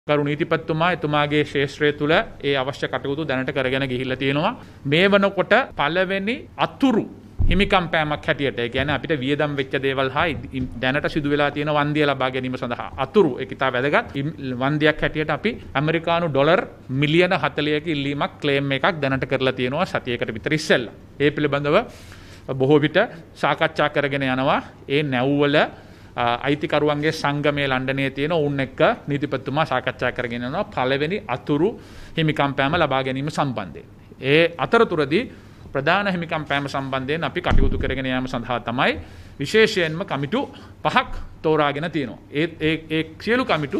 කරු නීතිපතිතුමා එතුමාගේ ශේෂ්ත්‍රය තුළ ඒ අවශ්‍ය කටයුතු දැනට කරගෙන ගිහිල්ලා තියෙනවා. මේ වනකොට පළවෙනි අතුරු හිමිකම් පෑමක් හැටියට ඒ කියන්නේ අපිට වියදම් වෙච්ච දේවල් හා දැනට සිදු වෙලා තියෙන වන්දිය ලබා ගැනීම සඳහා අතුරු ඒක ඉතා වැදගත් වන්දියක් හැටියට අපි ඇමරිකානු ඩොලර් මිලියන 40ක ඉල්ලීමක් ක්ලේම් එකක් දැනට කරලා තියෙනවා සතියකට විතර ඉස්සෙල්ලා. ඒ පිළිබඳව බොහෝ විට සාකච්ඡා කරගෙන යනවා. ඒ නැව්වල අයිතිකරුවන්ගේ සංගමයේ ලන්ඩනයේ තියෙන ඔවුන් එක්ක නීතිපතිතුමා සාකච්ඡා කරගෙන යනවා පළවෙනි අතුරු හිමිකම් පෑම ලබා ගැනීම සම්බන්ධයෙන්. ඒ අතරතුරදී ප්‍රධාන හිමිකම් පෑම සම්බන්ධයෙන් අපි කටයුතු කරගෙන යාම සඳහා තමයි විශේෂයෙන්ම කමිටු 5ක් තෝරාගෙන තියෙනවා. ඒ සියලු කමිටු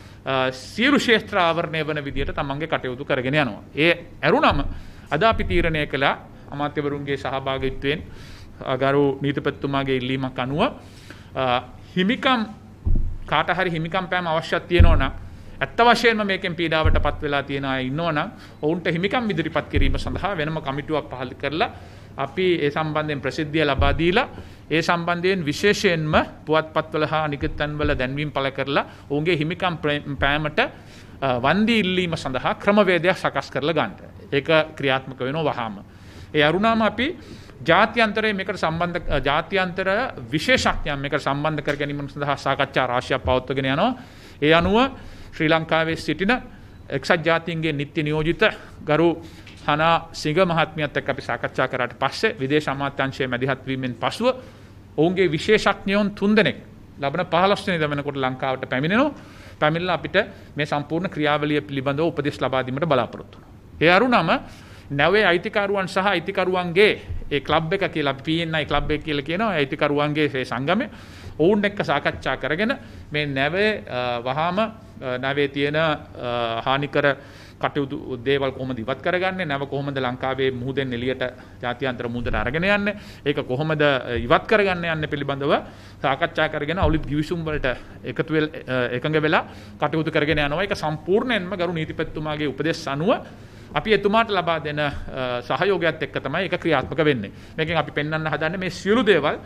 සියලු ක්ෂේත්‍ර ආවරණය වන විදියට තමන්ගේ කටයුතු කරගෙන යනවා. ඒ ඇරුණම අද අපි තීරණය කළා අමාත්‍යවරුන්ගේ සහභාගීත්වයෙන් ගරු නීතිපතිතුමාගේ ඉල්ලීමක් අනුව හිමිකම් කාට හරි හිමිකම් පෑම අවශ්‍යක් තියෙනවා නම් ඇත්ත වශයෙන්ම මේකෙන් පීඩාවට පත් වෙලා තියෙන අය ඉන්නවා නම් ඔවුන්ට හිමිකම් ඉදිරිපත් කිරීම සඳහා වෙනම කමිටුවක් පහළ කරලා අපි ඒ සම්බන්ධයෙන් ප්‍රසිද්ධිය ලබා දීලා ඒ සම්බන්ධයෙන් විශේෂයෙන්ම පුවත්පත්වල හා අනිකුත් තැන්වල දැන්වීම් පළ කරලා ඔවුන්ගේ හිමිකම් පෑමට වන්දි ඉල්ලීම සඳහා ක්‍රමවේදයක් සකස් කරලා ගන්න. ඒක ක්‍රියාත්මක වෙනවා වහාම. ඒ අරුණාම අපි ජාත්‍යන්තරයේ මේකට සම්බන්ධ ජාත්‍යන්තර විශේෂඥයන් මේකට සම්බන්ධ කර ගැනීම සඳහා සාකච්ඡා රාශියක් පවත්වාගෙන යනවා. ඒ අනුව ශ්‍රී ලංකාවේ සිටින එක්සත් ජාතීන්ගේ නිත්‍ය නියෝජිත ගරු හනා සිංහ මහත්මියත් එක්ක අපි සාකච්ඡා කරාට පස්සේ විදේශ අමාත්‍යාංශයේ මැදිහත් වීමෙන් පසුව ඔවුන්ගේ විශේෂඥයන් 3 දෙනෙක් ලබන 15 වෙනිදා වෙනකොට ලංකාවට පැමිණෙනවා. පැමිණලා අපිට මේ සම්පූර්ණ ක්‍රියාවලිය පිළිබඳව උපදෙස් ලබා දීමට බලාපොරොත්තු වෙනවා. ඒ අරුණම නැවේ අයිතිකරුවන් සහ අයිතිකරුවන්ගේ ඒ ක්ලබ් එක කියලා අපි PNI ක්ලබ් එක කියලා කියනවා. අයිතිකරුවන්ගේ ඒ සංගමය ඔවුන් එක්ක සාකච්ඡා කරගෙන මේ නැවේ වහාම නැවේ තියෙන හානිකර කටයුතු දේවල් කොහොමද ඉවත් කරගන්නේ, නැව කොහොමද ලංකාවේ මුහුදෙන් එළියට ජාත්‍යන්තර මුහුදට අරගෙන යන්නේ, ඒක කොහොමද ඉවත් කරගන්න යන්නේ පිළිබඳව සාකච්ඡා කරගෙන අවුලිත් ගිවිසුම් වලට එකඟ වෙලා කටයුතු කරගෙන යනවා. ඒක සම්පූර්ණයෙන්ම ගරු නීතිපතිතුමාගේ උපදෙස් අනුව අපි එතුමාට ලබා දෙන සහයෝගයත් එක්ක තමයි ඒක ක්‍රියාත්මක වෙන්නේ. මේකෙන් අපි පෙන්වන්න හදන්නේ මේ සියලු දේවල්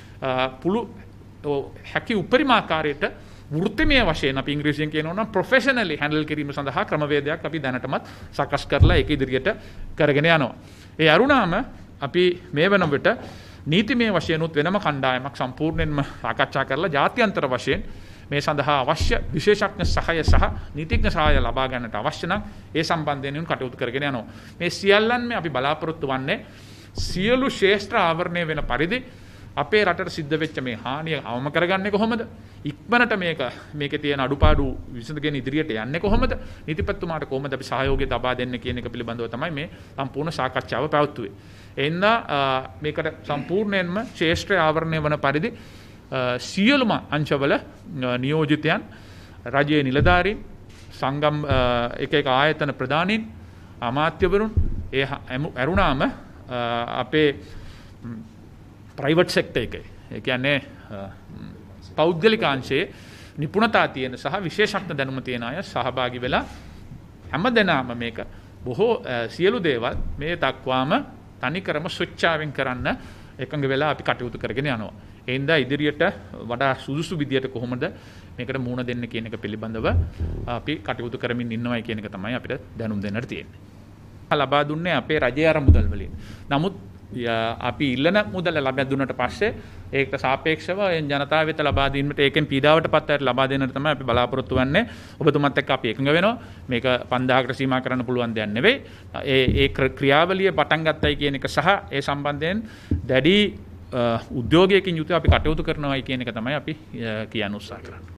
හැකි උපරිම ආකාරයට වෘත්තිමය වශයෙන් අපි ඉංග්‍රීසියෙන් කියනවා නම් ප්‍රොෆෙෂනලි හැන්ඩල් කිරීම සඳහා ක්‍රමවේදයක් අපි දැනටමත් සකස් කරලා ඒක ඉදිරියට කරගෙන යනවා. ඒ අරුණාම අපි මේ වන විට නීතිමය වශයෙන් උත් වෙනම කණ්ඩායමක් සම්පූර්ණයෙන්ම සාකච්ඡා කරලා ජාත්‍යන්තර වශයෙන් මේ සඳහා අවශ්‍ය විශේෂඥ සහාය සහ නීතිඥ සහාය ලබා ගන්නට අවශ්‍ය නම් ඒ සම්බන්ධයෙන් කටයුතු කරගෙන යනවා. මේ සියල්ලන්ම අපි බලාපොරොත්තු වන්නේ සියලු ක්ෂේත්‍ර ආවරණය වෙන පරිදි අපේ රටට සිද්ධ වෙච්ච මේ හානිය අවම කරගන්නේ කොහොමද? ඉක්මනට මේකේ තියෙන අඩුපාඩු විසඳගෙන ඉදිරියට යන්නේ කොහොමද? නීතිපතිතුමාට කොහොමද අපි සහයෝගය ලබා දෙන්නේ කියන එක පිළිබඳව තමයි මේ සම්පූර්ණ සාකච්ඡාව පැවැත්වුවේ. එන්න මේකට සම්පූර්ණයෙන්ම ක්ෂේත්‍ර ආවරණය වන පරිදි සියලුම අංශවල නියෝජිතයන්, රජයේ නිලධාරීන්, සංගම් එක ආයතන ප්‍රධානීන්, අමාත්‍යවරුන් ඒ අරුණාම අපේ ප්‍රයිවට් සෙක්ටර් එකේ ඒ කියන්නේ පෞද්ගලික අංශයේ නිපුණතා තියෙන සහ විශේෂඥ දැනුම තියෙන අය සහභාගී වෙලා හැමදෙනාම මේක බොහෝ සියලු දේවල් මේ දක්වාම තනිකරම ස්විච්චාවෙන් කරන්න එකඟ වෙලා අපි කටයුතු කරගෙන යනවා. ඒ හින්දා ඉදිරියට වඩා සුදුසු විදියට කොහොමද මේකට මුහුණ දෙන්න කියන එක පිළිබඳව අපි කටයුතු කරමින් ඉන්නවයි කියන එක තමයි අපිට දැනුම් දෙන්නට තියෙන්නේ. ලබා දුන්නේ අපේ රජයේ අරමුදල් වලින්. නමුත් අපි ඉල්ලන මුදල ලබා දුන්නට පස්සේ ඒකට සාපේක්ෂව ජනතාව වෙත ලබා දීමට ඒකෙන් පීඩාවට පත් අයට ලබා දෙන්නට තමයි අපි බලාපොරොත්තු වෙන්නේ. ඔබතුමත් එක්ක අපි එකඟ වෙනවා. මේක 5000කට සීමා කරන්න පුළුවන් දෙයක් නෙවෙයි. ඒ ක්‍රියාවලිය පටන් ගත්තයි කියන එක සහ ඒ සම්බන්ධයෙන් දැඩි උද්‍යෝගයකින් යුතුව අපි කටයුතු කරනවායි කියන එක තමයි අපි කියන්න උත්සාහ කරන්නේ.